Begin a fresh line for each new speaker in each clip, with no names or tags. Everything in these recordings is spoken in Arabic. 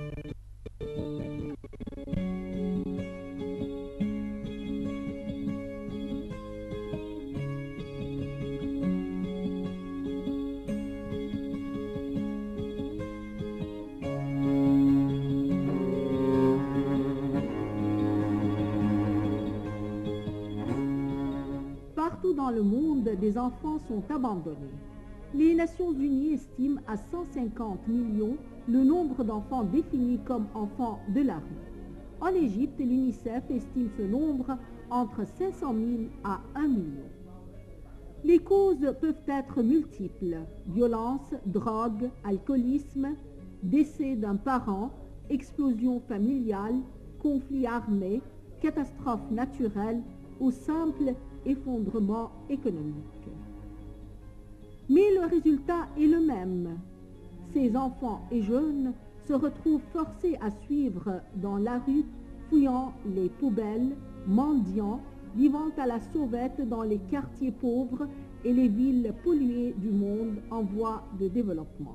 Partout dans le monde, des enfants sont abandonnés. Les Nations Unies estiment à 150 millions le nombre d'enfants définis comme enfants de la rue. En Égypte, l'UNICEF estime ce nombre entre 500 000 à 1 million. Les causes peuvent être multiples: violence, drogue, alcoolisme, décès d'un parent, explosion familiale, conflit armé, catastrophe naturelle ou simple effondrement économique. Mais le résultat est le même. Ces enfants et jeunes se retrouvent forcés à suivre dans la rue, fouillant les poubelles, mendiant, vivant à la sauvette dans les quartiers pauvres et les villes polluées du monde en voie de développement.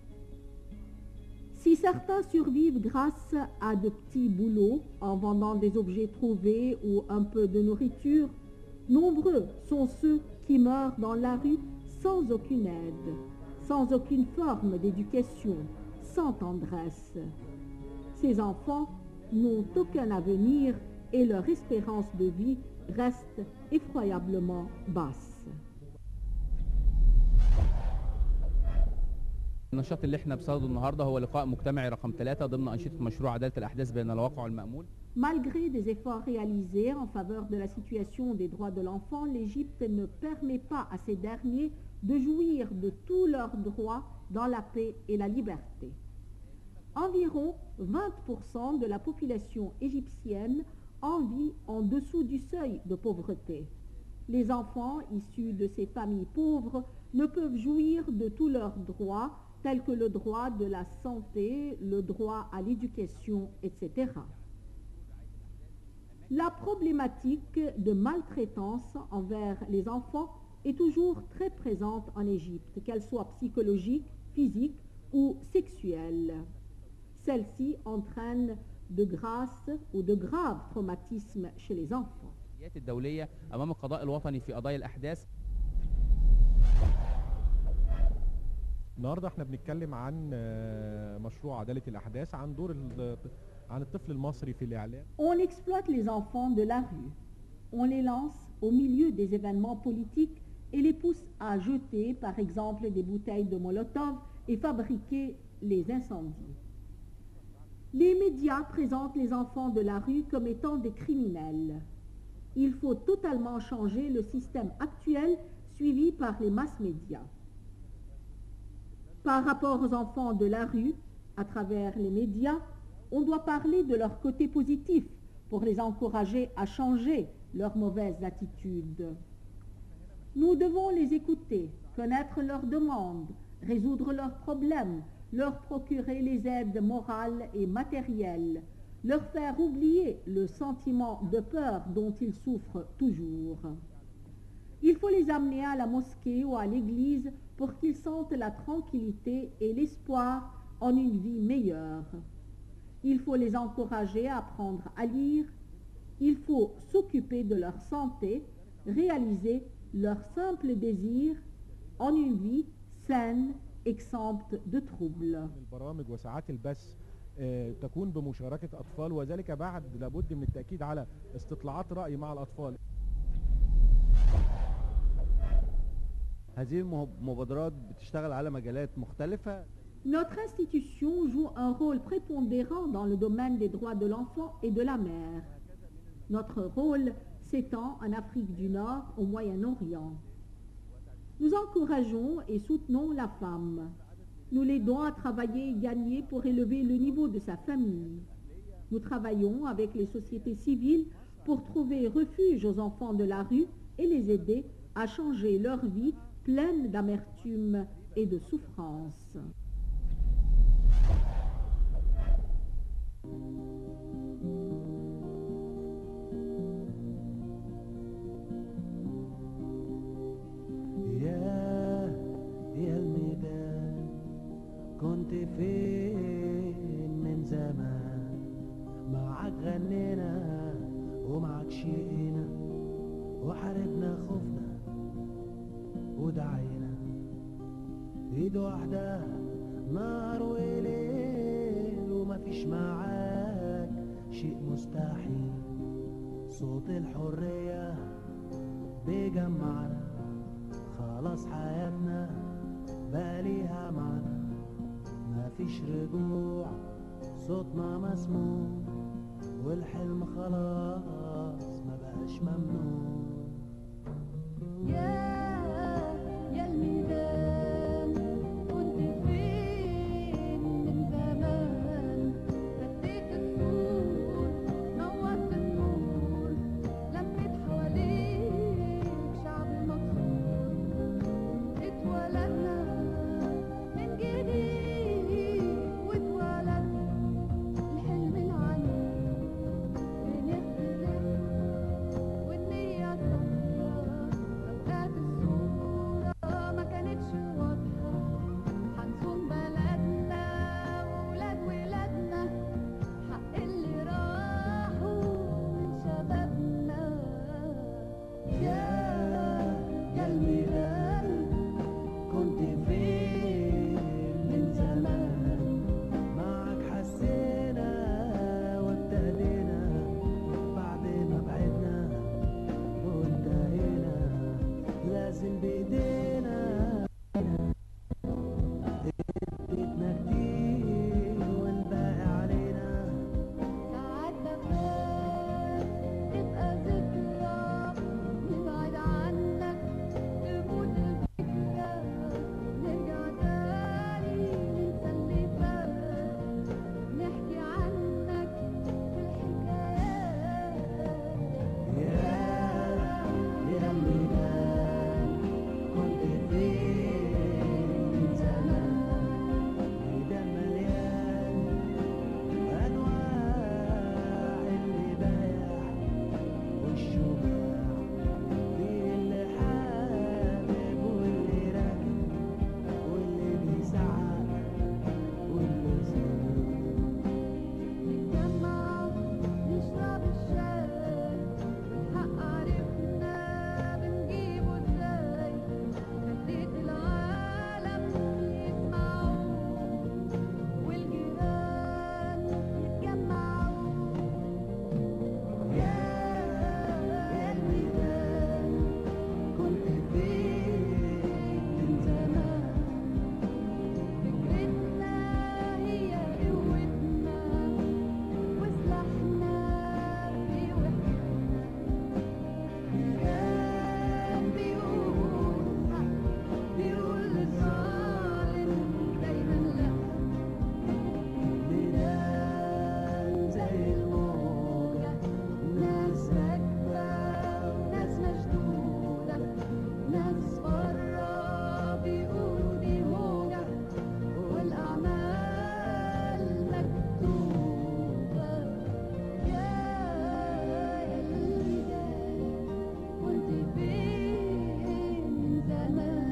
Si certains survivent grâce à de petits boulots en vendant des objets trouvés ou un peu de nourriture, nombreux sont ceux qui meurent dans la rue sans aucune aide, sans aucune forme d'éducation, sans tendresse. Ces enfants n'ont aucun avenir et leur espérance de vie reste effroyablement basse.
النشاط اللي احنا بصدده النهارده هو لقاء مجتمعي رقم 3 ضمن أنشطة مشروع عدالة الأحداث بين الواقع والمأمول.
Malgré des efforts réalisés en faveur de la situation des droits de l'enfant, l'Égypte ne permet pas à ces derniers de jouir de tous leurs droits dans la paix et la liberté. Environ 20% de la population égyptienne en vit en dessous du seuil de pauvreté. Les enfants issus de ces familles pauvres ne peuvent jouir de tous leurs droits, tels que le droit de la santé, le droit à l'éducation, etc. La problématique de maltraitance envers les enfants est toujours très présente en Égypte, qu'elle soit psychologique, physique ou sexuelle. Celle-ci entraîne de grasses ou de graves traumatismes chez les enfants.
الدولية أمام القضاء الوطني في قضايا الأحداث.
النهارده احنا بنتكلم عن مشروع عدالة الأحداث، عن دور عن الطفل المصري في الإعلام.
On exploite les enfants de la rue. On les lance au milieu des événements politiques et les pousse à jeter, par exemple, des bouteilles de Molotov et fabriquer les incendies. Les médias présentent les enfants de la rue comme étant des criminels. Il faut totalement changer le système actuel suivi par les mass-médias. Par rapport aux enfants de la rue, à travers les médias, on doit parler de leur côté positif pour les encourager à changer leurs mauvaises attitudes. Nous devons les écouter, connaître leurs demandes, résoudre leurs problèmes, leur procurer les aides morales et matérielles, leur faire oublier le sentiment de peur dont ils souffrent toujours. Il faut les amener à la mosquée ou à l'église pour qu'ils sentent la tranquillité et l'espoir en une vie meilleure. Il faut les encourager à apprendre à lire. Il faut s'occuper de leur santé, réaliser leurs simples désirs en une vie saine, exempte de troubles.
البرامج وساعات البث تكون بمشاركة أطفال، وذلك بعد لابد من التأكيد على استطلاعات رأي مع الأطفال.
هذه المبادرات بتشتغل على مجالات مختلفة.
Notre institution joue un rôle prépondérant dans le domaine des droits de l'enfant et de la mère. Notre rôle s'étend en Afrique du Nord, au Moyen-Orient. Nous encourageons et soutenons la femme. Nous l'aidons à travailler et gagner pour élever le niveau de sa famille. Nous travaillons avec les sociétés civiles pour trouver refuge aux enfants de la rue et les aider à changer leur vie pleine d'amertume et de souffrance.
يا الميدان كنت فين من زمان ودعينا ايد واحدة نهار وليل ومفيش معاك شيء مستحيل. صوت الحرية بيجمعنا خلاص حياتنا بقى ليها معنى. مفيش رجوع صوتنا مسموع والحلم خلاص ما بقاش ممنوع.
يا الميدان كنت فين من زمان؟ فتيت السور نورت النور لميت حواليك شعب مكسور. اتولدنا من جديد واتولد الحلم العنيد. بنختلف والنية صفرا أوقات الصورة ما كانتش واضحة. هنصون بلدنا وولاد ولادنا حق اللي راحوا من شبابنا. يا الميدان كنت فين من زمان؟
معك حسينا وابتدينا بعد ما بعدنا وانتهينا. لازم بايدينا اديتنا كتير والباقي علينا.
ساعات بخاف تبقى ذكرى نبعد عنك تموت الفكرة. نرجع تاني ننسى اللي فات نحكي عنك في الحكايات.
يا الميدان كنت فين من زمان؟ ميدان مليان أنواع اللي بايع والشجاع، فيه اللي حابب واللي راكب واللي بيسعى واللي سايق.
نتجمع نشرب الشاي بالحق عرفنا بنجيبه ازاي. خليت العالم يسمعوا والجيران يتجمعوا. يا الميدان
كنت فين من زمان؟
فكرتنا هي قوتنا وسلاحنا في وحدتنا. كان بيقول حق بيقول للظالم دايما لا.
ميدان زي الموجة،
ناس راكبة وناس مشدودة. ناس برا بيقولوا دي موجة والأعمال مكتوبة. يا الميدان كنت فين من زمان؟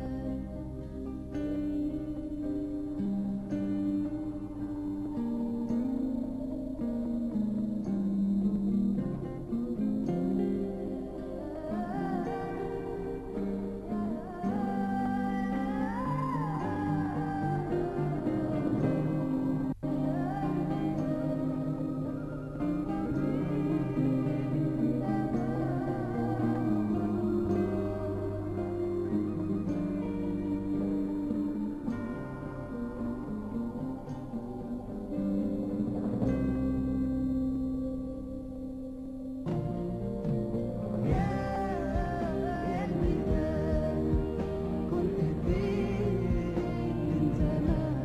يا الميدان كنت فين من زمان؟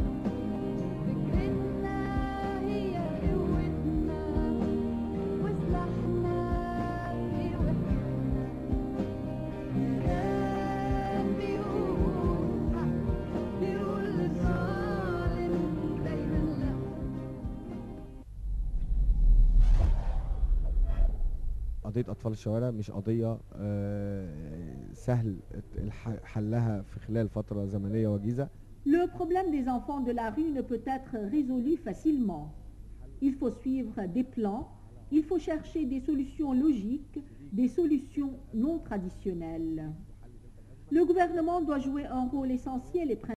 فكرتنا هي قوتنا وسلاحنا في وحدتنا. كان بيقول حق بيقول للظالم دايما لا.
قضية أطفال الشوارع مش قضية سهل حلها في خلال فترة زمنية وجيزة.
Le problème des enfants de la rue ne peut être résolu facilement. Il faut suivre des plans, il faut chercher des solutions logiques, des solutions non traditionnelles. Le gouvernement doit jouer un rôle essentiel et